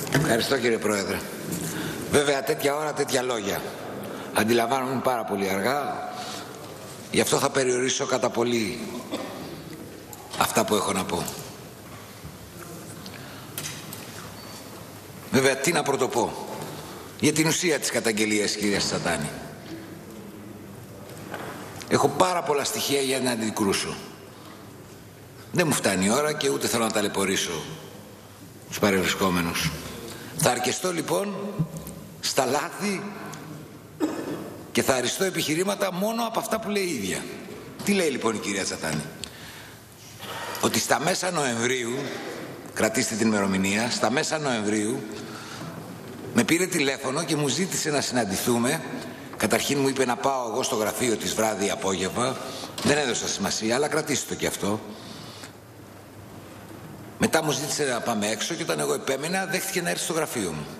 Ευχαριστώ κύριε Πρόεδρε. Βέβαια τέτοια ώρα τέτοια λόγια. Αντιλαμβάνομαι πάρα πολύ αργά. Γι' αυτό θα περιορίσω κατά πολύ αυτά που έχω να πω. Βέβαια τι να πρωτοπώ για την ουσία της καταγγελίας κυρίας Τσατάνη. Έχω πάρα πολλά στοιχεία για να αντικρούσω. Δεν μου φτάνει η ώρα και ούτε θέλω να ταλαιπωρήσω τους παρευρισκόμενους. Θα αρκεστώ λοιπόν στα λάθη και θα αριστώ επιχειρήματα μόνο από αυτά που λέει η ίδια. Τι λέει λοιπόν η κυρία Τσατάνη? Ότι στα μέσα Νοεμβρίου, κρατήστε την ημερομηνία, στα μέσα Νοεμβρίου με πήρε τηλέφωνο και μου ζήτησε να συναντηθούμε. Καταρχήν μου είπε να πάω εγώ στο γραφείο της βράδυ απόγευμα. Δεν έδωσα σημασία, αλλά κρατήστε το και αυτό. Μετά μου ζήτησε να πάμε έξω και όταν εγώ επέμενα δέχτηκε να έρθει στο γραφείο μου.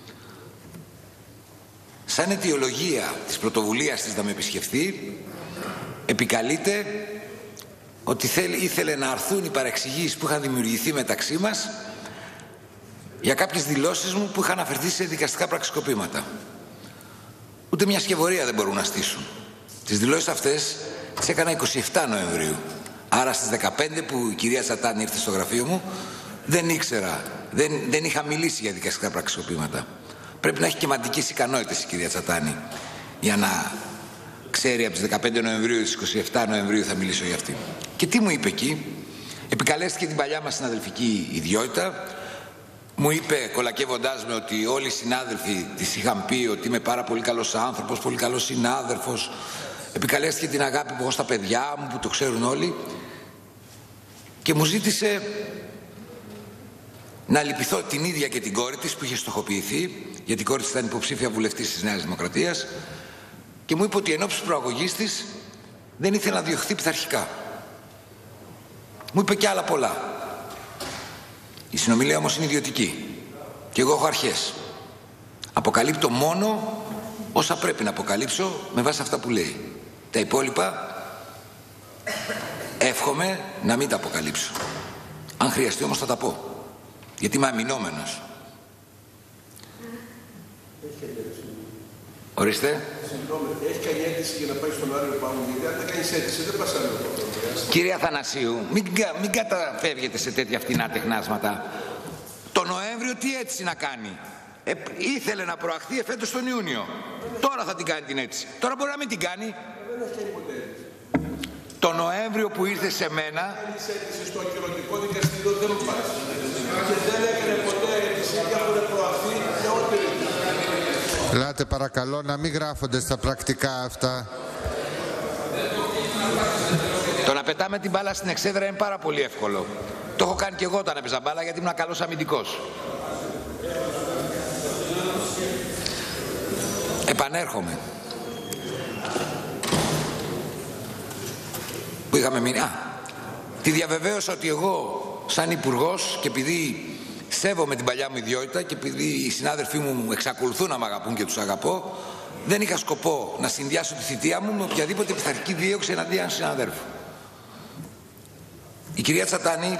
Σαν αιτιολογία της πρωτοβουλίας της να με επισκεφθεί, επικαλείται ότι ήθελε να αρθούν οι παρεξηγήσεις που είχαν δημιουργηθεί μεταξύ μας για κάποιες δηλώσεις μου που είχαν αφαιρθεί σε δικαστικά πραξικοπήματα. Ούτε μια σκευωρία δεν μπορούν να στήσουν. Τις δηλώσεις αυτές τις έκανα 27 Νοεμβρίου. Άρα στις 15 που η κυρία Τσατάνη ήρθε στο γραφείο μου, δεν ήξερα, δεν είχα μιλήσει για δικαστικά πραξικοπήματα. Πρέπει να έχει και μαντικές ικανότητες η κυρία Τσατάνη για να ξέρει από τις 15 Νοεμβρίου, στις 27 Νοεμβρίου θα μιλήσω για αυτή. Και τι μου είπε εκεί? Επικαλέστηκε την παλιά μας συναδελφική ιδιότητα. Μου είπε, κολακεύοντάς με, ότι όλοι οι συνάδελφοι της είχαν πει ότι είμαι πάρα πολύ καλός άνθρωπος, πολύ καλός συνάδελφος. Επικαλέστηκε την αγάπη που έχω στα παιδιά μου, που το ξέρουν όλοι. Και μου ζήτησε να λυπηθώ την ίδια και την κόρη της που είχε στοχοποιηθεί, γιατί η κόρη της ήταν υποψήφια βουλευτής της Νέας Δημοκρατίας. Και μου είπε ότι εν ώψη προαγωγής της δεν ήθελε να διωχθεί πειθαρχικά. Μου είπε και άλλα πολλά. Η συνομιλία όμως είναι ιδιωτική και εγώ έχω αρχές. Αποκαλύπτω μόνο όσα πρέπει να αποκαλύψω με βάση αυτά που λέει. Τα υπόλοιπα εύχομαι να μην τα αποκαλύψω. Αν χρειαστεί όμως θα τα πω, γιατί είμαι αμυνόμενος. Ορίστε. Έχει κάνει αίτηση για να πάει στον Άριο Πάγο, γιατί αν δεν κάνεις αίτηση δεν πας άλλο. Κύριε Αθανασίου, μην καταφεύγετε σε τέτοια φτηνά τεχνάσματα. Το Νοέμβριο τι αίτηση να κάνει? Ήθελε να προαχθεί εφέτος τον Ιούνιο. Τώρα θα την κάνει την αίτηση. Τώρα μπορεί να μην την κάνει. Δεν έχει κάνει ποτέ. Το Νοέμβριο που ήρθε σε μένα. Κάνεις αίτηση στο ακυρωτικό δικαστήριο, δεν πας. Και δεν έκανε ποτέ αίτηση και έχουν προαχθεί για ό,τι. Ελάτε παρακαλώ να μην γράφονται στα πρακτικά αυτά. Το να πετάμε την μπάλα στην εξέδρα είναι πάρα πολύ εύκολο. Το έχω κάνει και εγώ όταν έπαιζα μπάλα, γιατί ήμουν καλός αμυντικός. Επανέρχομαι. Που είχαμε μείνει. Τη διαβεβαίωσα ότι εγώ σαν υπουργός, και επειδή σέβομαι την παλιά μου ιδιότητα και επειδή οι συνάδελφοί μου εξακολουθούν να μ' αγαπούν και τους αγαπώ, δεν είχα σκοπό να συνδυάσω τη θητεία μου με οποιαδήποτε πειθαρχική δίωξη εναντίον συναδέλφου. Η κυρία Τσατάνη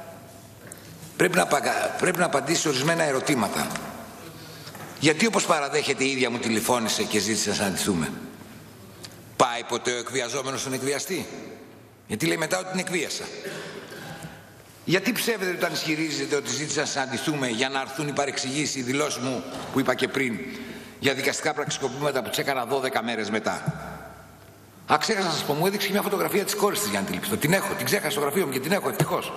πρέπει να απαντήσει ορισμένα ερωτήματα. Γιατί όπως παραδέχεται η ίδια μου τηλεφώνησε και ζήτησε να συναντηθούμε? Πάει ποτέ ο εκβιαζόμενος στον εκβιαστή? Γιατί λέει μετά ότι την εκβίασα? Γιατί ψεύδεται όταν ισχυρίζεται ότι ζήτησα να συναντηθούμε για να έρθουν οι παρεξηγήσεις, οι δηλώσεις μου που είπα και πριν για δικαστικά πραξικοπήματα που τις έκανα 12 μέρες μετά? Ξέχασα να σας πω, μου έδειξε μια φωτογραφία της κόρης της για να την ληψώ. Την έχω, την ξέχασα στο γραφείο μου και την έχω ευτυχώς.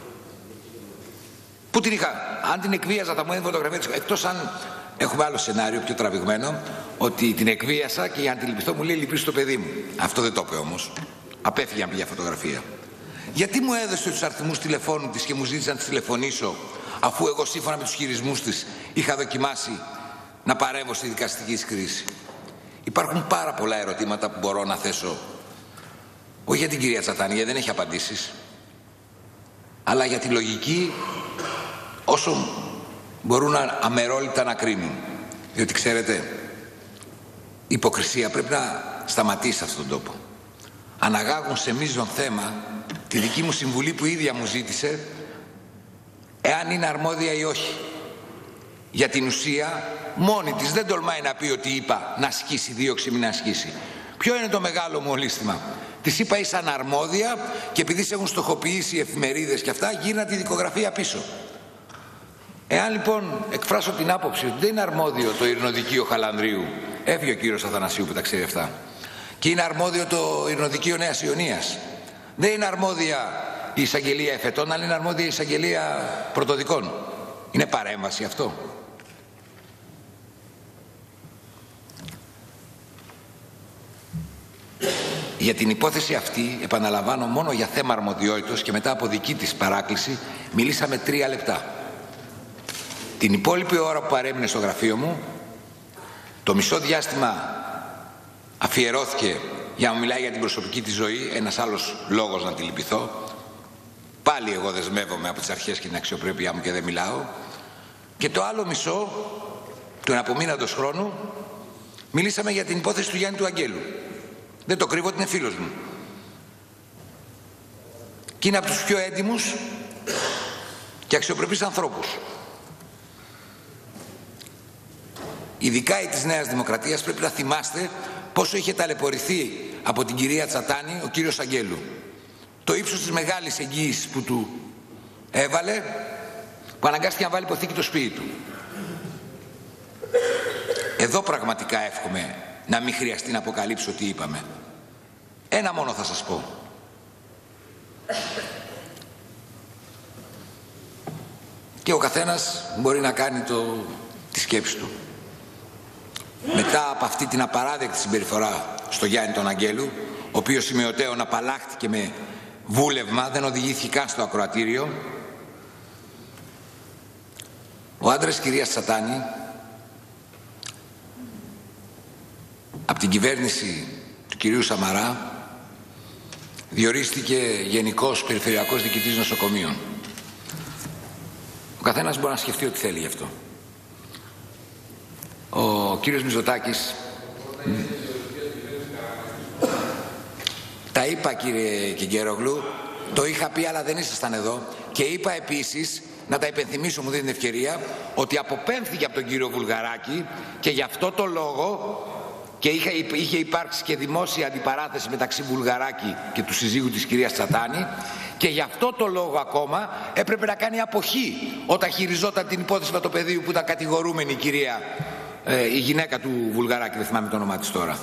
Πού την είχα? Αν την εκβίαζα θα μου έδινε φωτογραφία της. Εκτός αν έχουμε άλλο σενάριο πιο τραβηγμένο, ότι την εκβίασα και για να την λυπηθώ μου λέει λυπήσω το παιδί μου. Αυτό δεν το είπε όμως. Απέφυγε να πει για φωτογραφία. Γιατί μου έδωσε τους αριθμούς τηλεφώνου της και μου ζήτησε να της τηλεφωνήσω, αφού εγώ σύμφωνα με τους χειρισμούς της είχα δοκιμάσει να παρέμβω στη δικαστική κρίση? Υπάρχουν πάρα πολλά ερωτήματα που μπορώ να θέσω, όχι για την κυρία Τσατάνη, γιατί δεν έχει απαντήσεις, αλλά για τη λογική όσο μπορούν αμερόληπτα να κρίνουν. Διότι ξέρετε, η υποκρισία πρέπει να σταματήσει σε αυτόν τον τόπο. Αναγάγουν σε μείζον θέμα τη δική μου συμβουλή που η ίδια μου ζήτησε, εάν είναι αρμόδια ή όχι. για την ουσία μόνη της δεν τολμάει να πει ότι είπα να ασκήσει δίωξη, μην ασκήσει. Ποιο είναι το μεγάλο μου ολίσθημα? Της είπα είσαι αναρμόδια και επειδή σε έχουν στοχοποιήσει οι εφημερίδες και αυτά, γύρνα τη δικογραφία πίσω. Εάν λοιπόν εκφράσω την άποψη ότι δεν είναι αρμόδιο το Ειρηνοδικείο Χαλανδρίου, έφυγε ο κύριος Αθανασίου που τα ξέρει αυτά, και είναι αρμόδιο το Ειρηνοδικείο Νέας Ιωνίας, δεν είναι αρμόδια η εισαγγελία εφετών, αλλά είναι αρμόδια η εισαγγελία πρωτοδικών. Είναι παρέμβαση αυτό? Για την υπόθεση αυτή, επαναλαμβάνω, μόνο για θέμα αρμοδιότητος και μετά από δική της παράκληση μιλήσαμε 3 λεπτά. Την υπόλοιπη ώρα που παρέμεινε στο γραφείο μου, το μισό διάστημα αφιερώθηκε για να μου μιλάει για την προσωπική της ζωή, ένας άλλος λόγος να τη λυπηθώ. Πάλι εγώ δεσμεύομαι από τις αρχές και την αξιοπρέπειά μου και δεν μιλάω. Και το άλλο μισό του εναπομείναντος χρόνου μιλήσαμε για την υπόθεση του Γιάννη του Αγγέλου. Δεν το κρύβω ότι είναι φίλος μου. Και είναι από τους πιο έντιμους και αξιοπρεπείς ανθρώπους. Ειδικά η της Νέας Δημοκρατίας πρέπει να θυμάστε πόσο είχε ταλαιπωρηθεί από την κυρία Τσατάνη ο κύριος Αγγέλου. Το ύψος της μεγάλης εγγύησης που του έβαλε, που αναγκάστηκε να βάλει υποθήκη το σπίτι του. Εδώ πραγματικά εύχομαι να μην χρειαστεί να αποκαλύψω τι είπαμε. Ένα μόνο θα σας πω. Και ο καθένας μπορεί να κάνει τη σκέψη του. Μετά από αυτή την απαράδεκτη συμπεριφορά στο Γιάννη τον Αγγέλου, ο οποίος σημειωτέων απαλλάχθηκε με βούλευμα, δεν οδηγήθηκε καν στο ακροατήριο, ο άντρας κυρίας Τσατάνη από την κυβέρνηση του κυρίου Σαμαρά διορίστηκε γενικός περιφερειακός διοικητής νοσοκομείων. Ο καθένας μπορεί να σκεφτεί ό,τι θέλει γι' αυτό. Ο κύριος Μητσοτάκης, τα είπα κύριε Κιγκέρογλου, το είχα πει αλλά δεν ήσασταν εδώ, και είπα επίσης, να τα υπενθυμίσω, μου δίνει την ευκαιρία, ότι αποπέμφθηκε από τον κύριο Βουλγαράκη και γι' αυτό το λόγο και είχε υπάρξει και δημόσια αντιπαράθεση μεταξύ Βουλγαράκη και του συζύγου της κυρίας Τσατάνη, και γι' αυτό το λόγο ακόμα έπρεπε να κάνει αποχή όταν χειριζόταν την υπόθεση με το πεδίο που ήταν κατηγορούμενη η κυρία, η γυναίκα του Βουλγαράκη, δεν θυμάμαι το όνομά της τώρα.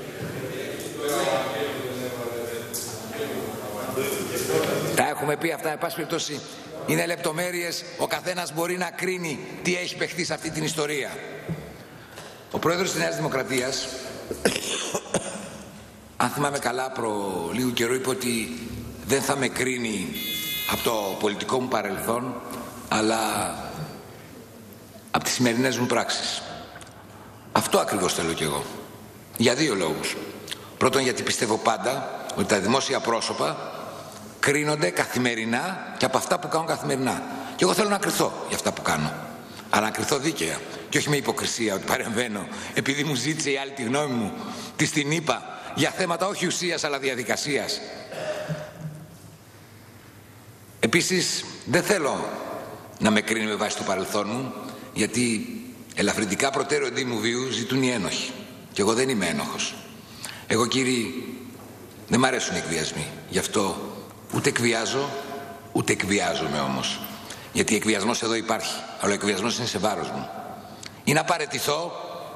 Τα έχουμε πει αυτά, εν πάση περιπτώσει είναι λεπτομέρειες, ο καθένας μπορεί να κρίνει τι έχει παιχτεί σε αυτή την ιστορία. Ο πρόεδρος της Νέας Δημοκρατίας, αν θυμάμαι καλά, προ λίγο καιρό είπε ότι δεν θα με κρίνει από το πολιτικό μου παρελθόν, αλλά από τις σημερινές μου πράξεις. Αυτό ακριβώς θέλω κι εγώ. Για 2 λόγους. Πρώτον, γιατί πιστεύω πάντα ότι τα δημόσια πρόσωπα κρίνονται καθημερινά και από αυτά που κάνουν καθημερινά. Και εγώ θέλω να κριθώ για αυτά που κάνω. Αλλά να κριθώ δίκαια. Και όχι με υποκρισία ότι παρεμβαίνω επειδή μου ζήτησε η άλλη τη γνώμη μου, της την είπα, για θέματα όχι ουσίας αλλά διαδικασίας. Επίσης, δεν θέλω να με κρίνει με βάση το παρελθόν μου, γιατί ελαφρυντικά προτέρω εντύμου βίου ζητούν οι ένοχοι. Και εγώ δεν είμαι ένοχος. Εγώ, κύριοι, δεν μ' αρέσουν οι εκβιασμοί. Γι' αυτό ούτε εκβιάζω, ούτε εκβιάζομαι όμως. Γιατί ο εκβιασμός εδώ υπάρχει, αλλά ο εκβιασμός είναι σε βάρος μου. Ή να παραιτηθώ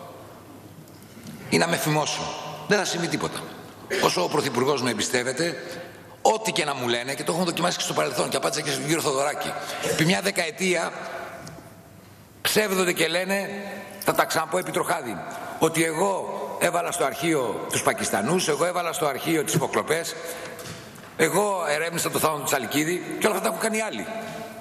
ή να με φημώσουν. Δεν θα συμβεί τίποτα. Όσο ο Πρωθυπουργός με εμπιστεύεται, ό,τι και να μου λένε, και το έχουμε δοκιμάσει και στο παρελθόν και απάντησα και στον κύριο Θοδωράκη, επί μια δεκαετία ψεύδονται και λένε, θα τα ξαναπώ επί τροχάδι, ότι εγώ έβαλα στο αρχείο τους Πακιστανούς, εγώ έβαλα στο αρχείο τις υποκλοπές, εγώ ερεύνησα το θάνατο του Τσαλικίδη, και όλα αυτά τα έχουν κάνει άλλοι.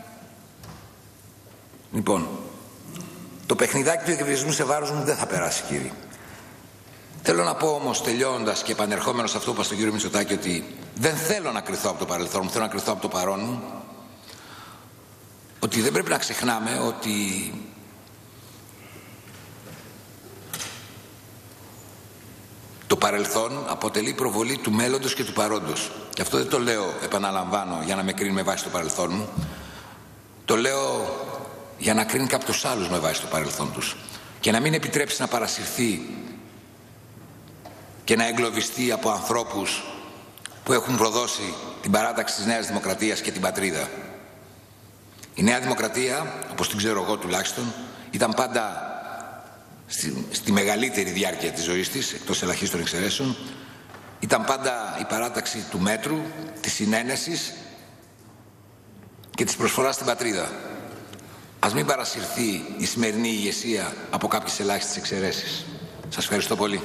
Λοιπόν, το παιχνιδάκι του εκβιασμού σε βάρος μου δεν θα περάσει, κύριοι. Θέλω να πω όμως, τελειώνοντας και επανερχόμενος σε αυτό που είπα στον κύριο Μητσοτάκη, ότι δεν θέλω να κριθώ από το παρελθόν μου, θέλω να κριθώ από το παρόν μου, ότι δεν πρέπει να ξεχνάμε ότι το παρελθόν αποτελεί προβολή του μέλλοντος και του παρόντος. Και αυτό δεν το λέω, επαναλαμβάνω, για να με κρίνει με βάση το παρελθόν μου. Το λέω για να κρίνει κάποιους άλλους με βάση το παρελθόν τους και να μην επιτρέψει να παρασυρθεί και να εγκλωβιστεί από ανθρώπους που έχουν προδώσει την παράταξη της Νέας Δημοκρατίας και την πατρίδα. Η Νέα Δημοκρατία, όπως την ξέρω εγώ τουλάχιστον, ήταν πάντα στη μεγαλύτερη διάρκεια της ζωής της, εκτός ελαχίστων εξαιρέσεων, ήταν πάντα η παράταξη του μέτρου, της συνένεσης και της προσφοράς στην πατρίδα. Ας μην παρασυρθεί η σημερινή ηγεσία από κάποιες ελάχιστες εξαιρέσεις. Σας ευχαριστώ πολύ.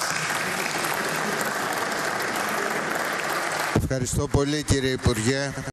Ευχαριστώ πολύ, κύριε Υπουργέ.